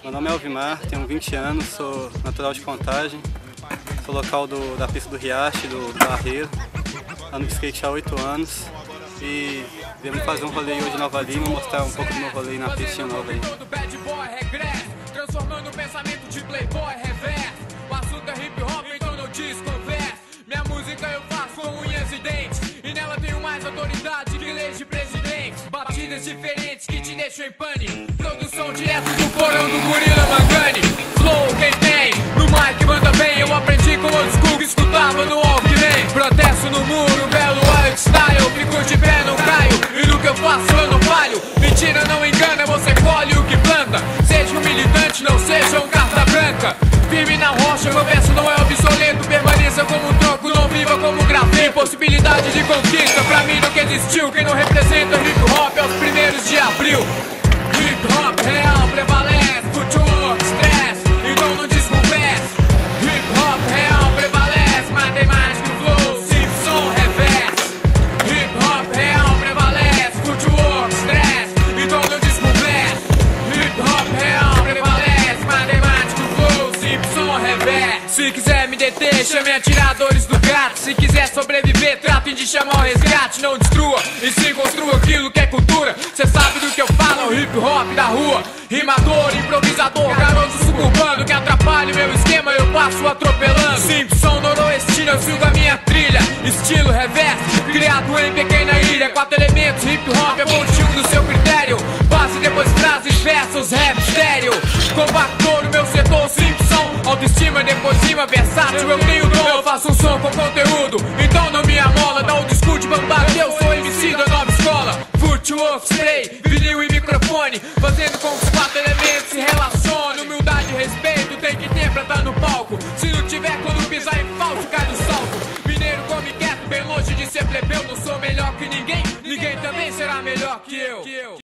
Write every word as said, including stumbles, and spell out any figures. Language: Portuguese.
Meu nome é Alvimar, tenho vinte anos, sou natural de Contagem, sou local do, da pista do Riacho, do, do Barreiro, ando de skate há oito anos e viemos fazer um rolê hoje em Nova Lima, mostrar um pouco do meu rolê na pista nova aí. Transformando o pensamento de playboy reverso. O assunto é hip hop, então não desconverso. Minha música eu faço com unhas e dentes, e nela tenho mais autoridade que leis de presidentes. Batidas diferentes que te deixam em pane. Produção direto do porão do Gorila Mangani. Flow quem tem, no mic manda bem. Eu aprendi com old school que escutava no Walkman. Protesto no muro, belo art style. Fico de pé, não caio, e no que eu faço eu não falho. Mentira não engana, você colhe o que planta. Seja um militante, não seja um carta branca. Firme na rocha, meu verso não é obsoleto. Permaneça como um tronco, não viva como um graveto. Possibilidade de conquista, pra mim nunca existiu. Quem não representa hip hop é os primeiros de abril. Hip hop real prevalece, footwork, stress, então não desconverse. Hip hop real prevalece, mas tem mais que o flow, Simpson reverse. Hip hop real prevalece, footwork, stress, então não desconverse. Hip hop real prevalece, mas tem mais que o flow, Simpson reverse. Se quiser me deter, chame atiradores do gato. Se quiser sobreviver, tratem de chamar o resgate. Não destrua, e se construa aquilo que é cultura. Cê sabe do que eu falo, é o hip hop da rua. Rimador, improvisador, garoto suburbano que atrapalha o meu esquema, eu passo atropelando. Simpson noroestino, eu sigo a minha trilha. Estilo reverso, criado em pequena ilha. Quatro elementos, hip hop é pontinho do seu critério. Base, depois frases, versos, rap, estéreo. Compactor, o meu setor, Simpson. Autoestima, depois rima, versátil, eu tenho dom. Eu faço um som com conteúdo, então não me amola. Dá o discute, bambate, eu sou M C da nova escola. Footwork, spray, vinil e microfone, fazendo com que os quatro elementos se relacionem. Humildade e respeito tem que ter pra estar no palco. Se não tiver, quando pisar em falso, cai do salto. Mineiro come quieto, bem longe de ser plebeu. Não sou melhor que ninguém, ninguém também será melhor que eu.